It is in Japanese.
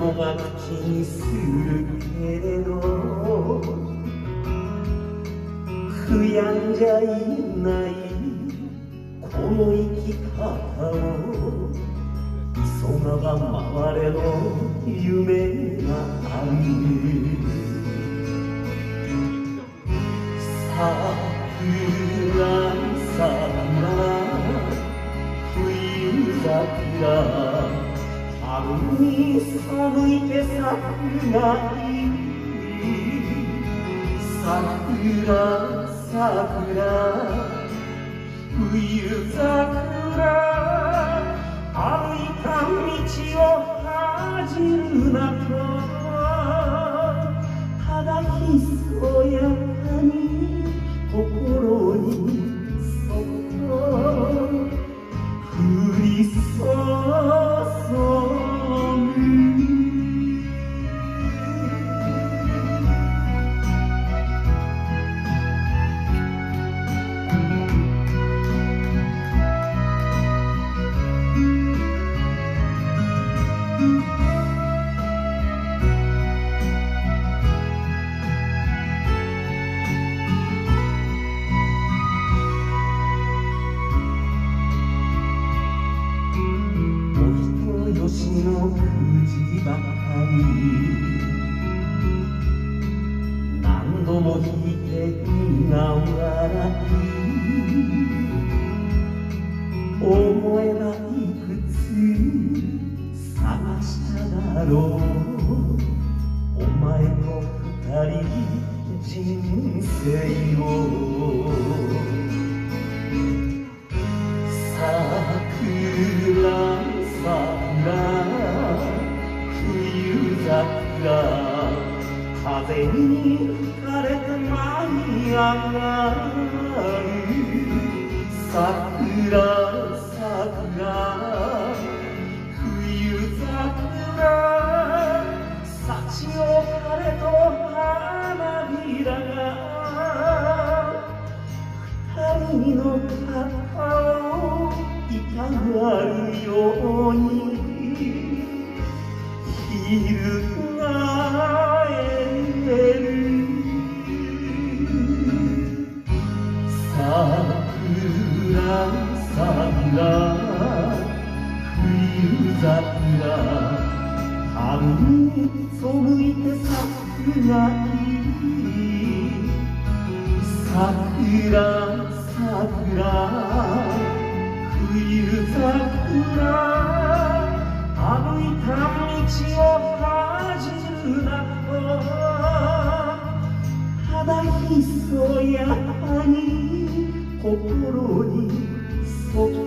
もが口にするけれど悔やんじゃいないこの生き方を急がば回れの夢がある桜冬桜春に寒いて咲くがいい桜冬桜歩いた道を恥じるなとただひそやかに心にそっと降り注ぐ星のくじばかり何度も引いて苦笑い思えばいくつ探しただろうお前と二人人生を冬桜風に吹かれて舞い上がる桜冬桜幸よ彼と花びらが二人の肩を痛がるように翻る桜冬桜春に背いて咲くがいい桜冬桜歩いた道を恥じるなとただひそやかに心にそっ